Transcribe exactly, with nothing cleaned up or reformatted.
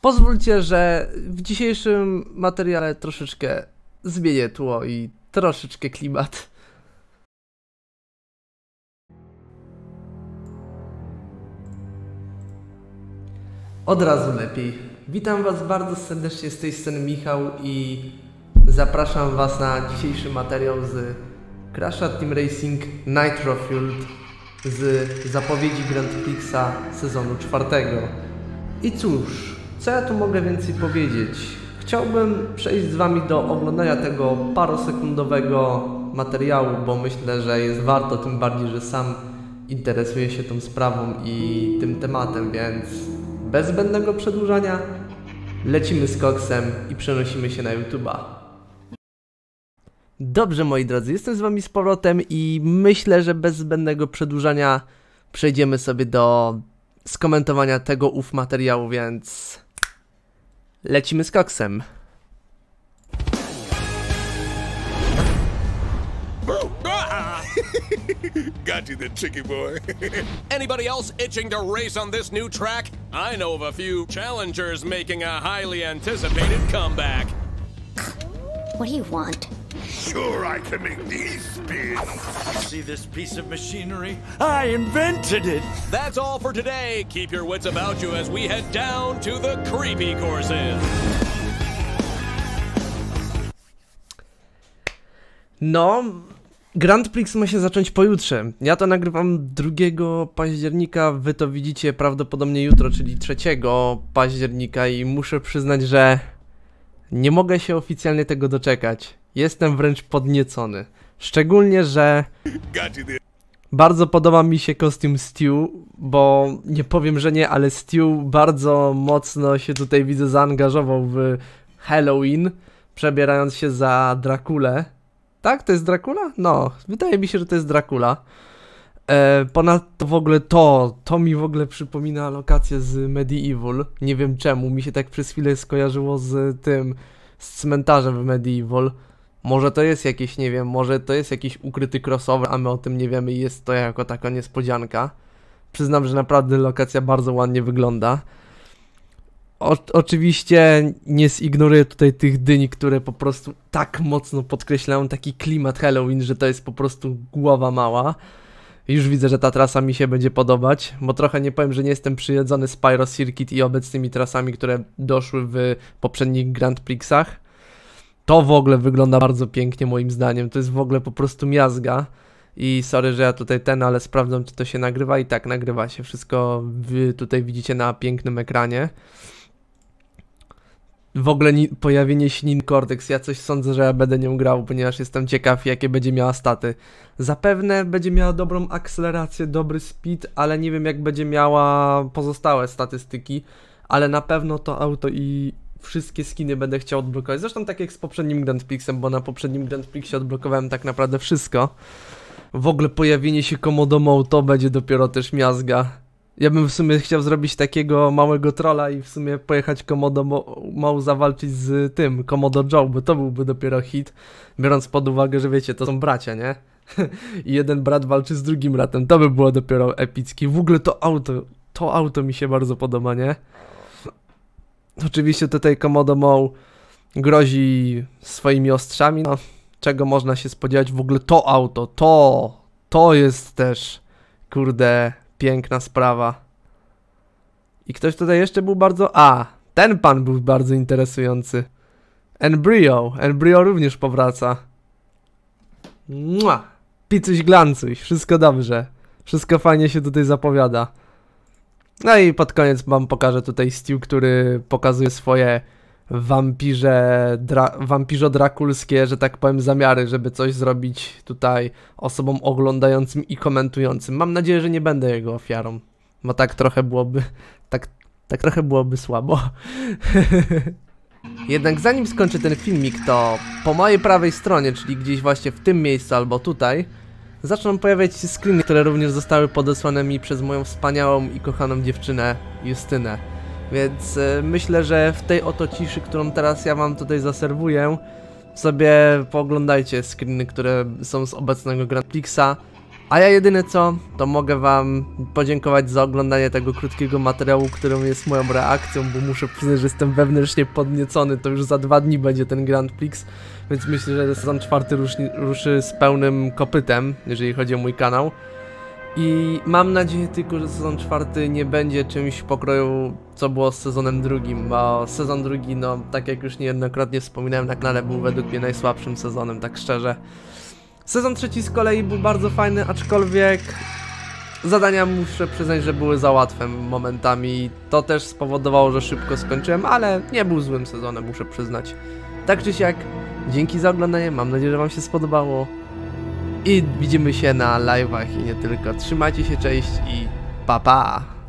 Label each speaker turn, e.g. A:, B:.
A: Pozwólcie, że w dzisiejszym materiale troszeczkę zmienię tło i troszeczkę klimat. Od razu lepiej. Witam Was bardzo serdecznie, z tej strony Michał i zapraszam Was na dzisiejszy materiał z Crasha Team Racing Nitro Fueled z zapowiedzi Grand Prixa sezonu czwartego. I cóż, co ja tu mogę więcej powiedzieć? Chciałbym przejść z Wami do oglądania tego parosekundowego materiału, bo myślę, że jest warto, tym bardziej, że sam interesuję się tą sprawą i tym tematem, więc bez zbędnego przedłużania lecimy z koksem i przenosimy się na YouTube'a. Dobrze, moi drodzy, jestem z Wami z powrotem i myślę, że bez zbędnego przedłużania przejdziemy sobie do skomentowania tego ów materiału, więc lecimy z koksem.
B: Got you there, tricky boy. Anybody else itching to race on this new track? I know of a few challengers making a highly anticipated comeback.
C: What do you want?
B: Sure, I can make these spin.
D: See this piece of machinery? I invented it!
B: That's all for today. Keep your wits about you as we head down to the creepy courses.
A: No, Grand Prix ma się zacząć pojutrze. Ja to nagrywam drugiego października, wy to widzicie prawdopodobnie jutro, czyli trzeciego października i muszę przyznać, że nie mogę się oficjalnie tego doczekać. Jestem wręcz podniecony. Szczególnie, że bardzo podoba mi się kostium Stu, bo nie powiem, że nie, ale Stu bardzo mocno się tutaj widzę zaangażował w Halloween, przebierając się za Drakulę. Tak? To jest Dracula? No, wydaje mi się, że to jest Dracula. E, ponadto w ogóle to, to mi w ogóle przypomina lokację z Medieval. Nie wiem czemu, mi się tak przez chwilę skojarzyło z tym, z cmentarzem w Medieval. Może to jest jakiś, nie wiem, może to jest jakiś ukryty crossover, a my o tym nie wiemy i jest to jako taka niespodzianka. Przyznam, że naprawdę lokacja bardzo ładnie wygląda. O, oczywiście nie zignoruję tutaj tych dyni, które po prostu tak mocno podkreślają taki klimat Halloween, że to jest po prostu głowa mała. Już widzę, że ta trasa mi się będzie podobać, bo trochę nie powiem, że nie jestem przyjedzony z Pyro Circuit i obecnymi trasami, które doszły w poprzednich Grand Prixach. To w ogóle wygląda bardzo pięknie moim zdaniem, to jest w ogóle po prostu miazga. I sorry, że ja tutaj ten, ale sprawdzam, czy to się nagrywa i tak, nagrywa się. Wszystko wy tutaj widzicie na pięknym ekranie. W ogóle pojawienie się Nin Cortex, ja coś sądzę, że ja będę nią grał, ponieważ jestem ciekaw, jakie będzie miała staty. Zapewne będzie miała dobrą akcelerację, dobry speed, ale nie wiem, jak będzie miała pozostałe statystyki, ale na pewno to auto i wszystkie skiny będę chciał odblokować. Zresztą tak jak z poprzednim Grand Prixem, bo na poprzednim Grand Prixie odblokowałem tak naprawdę wszystko. W ogóle pojawienie się Komodo Moe to będzie dopiero też miazga. Ja bym w sumie chciał zrobić takiego małego trolla i w sumie pojechać Komodo Moe zawalczyć z tym, Komodo Joe, bo to byłby dopiero hit, biorąc pod uwagę, że wiecie, to są bracia, nie? I jeden brat walczy z drugim bratem, to by było dopiero epickie. W ogóle to auto, to auto mi się bardzo podoba, nie? Oczywiście tutaj Komodo Moe grozi swoimi ostrzami, no, czego można się spodziewać. W ogóle to auto, to, to jest też, kurde, piękna sprawa. I ktoś tutaj jeszcze był bardzo... A, ten pan był bardzo interesujący. Embryo, Embryo również powraca. Mua! Picuś glancuś, wszystko dobrze. Wszystko fajnie się tutaj zapowiada. No i pod koniec wam pokażę tutaj Stu, który pokazuje swoje wampirze, dra, wampirzo-drakulskie, że tak powiem, zamiary, żeby coś zrobić tutaj osobom oglądającym i komentującym. Mam nadzieję, że nie będę jego ofiarą, bo tak trochę byłoby, tak, tak trochę byłoby słabo. Jednak zanim skończę ten filmik, to po mojej prawej stronie, czyli gdzieś właśnie w tym miejscu albo tutaj, zaczną pojawiać się screeny, które również zostały podesłane mi przez moją wspaniałą i kochaną dziewczynę Justynę. Więc y, myślę, że w tej oto ciszy, którą teraz ja wam tutaj zaserwuję, sobie pooglądajcie screeny, które są z obecnego Grand Prixa, A ja jedyne co, to mogę wam podziękować za oglądanie tego krótkiego materiału, którym jest moją reakcją, bo muszę przyznać, że jestem wewnętrznie podniecony, to już za dwa dni będzie ten Grand Prix, więc myślę, że sezon czwarty ruszy, ruszy z pełnym kopytem, jeżeli chodzi o mój kanał. I mam nadzieję tylko, że sezon czwarty nie będzie czymś w pokroju, co było z sezonem drugim, bo sezon drugi, no tak jak już niejednokrotnie wspominałem na kanale, był według mnie najsłabszym sezonem, tak szczerze. Sezon trzeci z kolei był bardzo fajny, aczkolwiek zadania muszę przyznać, że były za łatwe momentami. To też spowodowało, że szybko skończyłem, ale nie był złym sezonem, muszę przyznać. Tak czy siak, dzięki za oglądanie, mam nadzieję, że wam się spodobało. I widzimy się na live'ach i nie tylko. Trzymajcie się, cześć i pa pa!